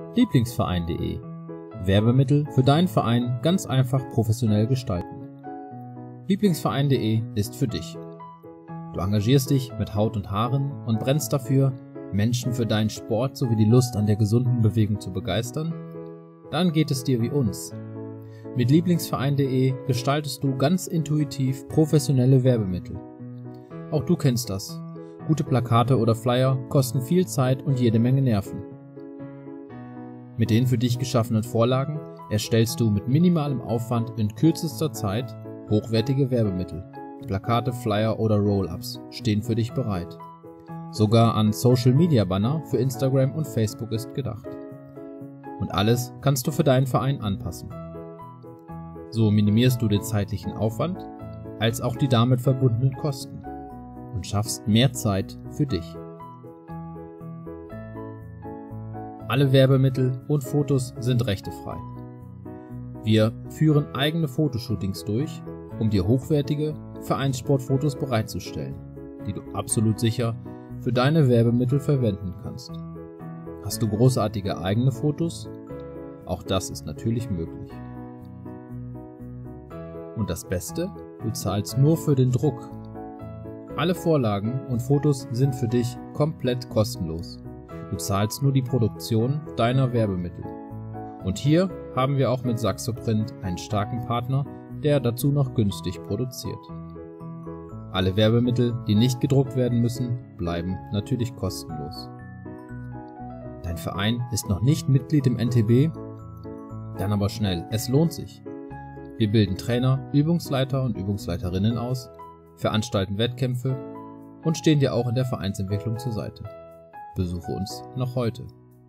Lieblingsverein.de. Werbemittel für deinen Verein ganz einfach professionell gestalten. Lieblingsverein.de ist für dich. Du engagierst dich mit Haut und Haaren und brennst dafür, Menschen für deinen Sport sowie die Lust an der gesunden Bewegung zu begeistern? Dann geht es dir wie uns. Mit Lieblingsverein.de gestaltest du ganz intuitiv professionelle Werbemittel. Auch du kennst das. Gute Plakate oder Flyer kosten viel Zeit und jede Menge Nerven. Mit den für dich geschaffenen Vorlagen erstellst du mit minimalem Aufwand in kürzester Zeit hochwertige Werbemittel. Plakate, Flyer oder Roll-ups stehen für dich bereit. Sogar an Social-Media-Banner für Instagram und Facebook ist gedacht. Und alles kannst du für deinen Verein anpassen. So minimierst du den zeitlichen Aufwand, als auch die damit verbundenen Kosten und schaffst mehr Zeit für dich. Alle Werbemittel und Fotos sind rechtefrei. Wir führen eigene Fotoshootings durch, um dir hochwertige Vereinssportfotos bereitzustellen, die du absolut sicher für deine Werbemittel verwenden kannst. Hast du großartige eigene Fotos? Auch das ist natürlich möglich. Und das Beste, du zahlst nur für den Druck. Alle Vorlagen und Fotos sind für dich komplett kostenlos. Du zahlst nur die Produktion deiner Werbemittel. Und hier haben wir auch mit Saxoprint einen starken Partner, der dazu noch günstig produziert. Alle Werbemittel, die nicht gedruckt werden müssen, bleiben natürlich kostenlos. Dein Verein ist noch nicht Mitglied im NTB? Dann aber schnell, es lohnt sich. Wir bilden Trainer, Übungsleiter und Übungsleiterinnen aus, veranstalten Wettkämpfe und stehen dir auch in der Vereinsentwicklung zur Seite. Besuche uns noch heute.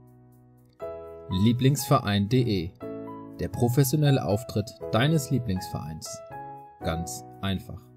Lieblingsverein.de. Der professionelle Auftritt deines Lieblingsvereins. Ganz einfach.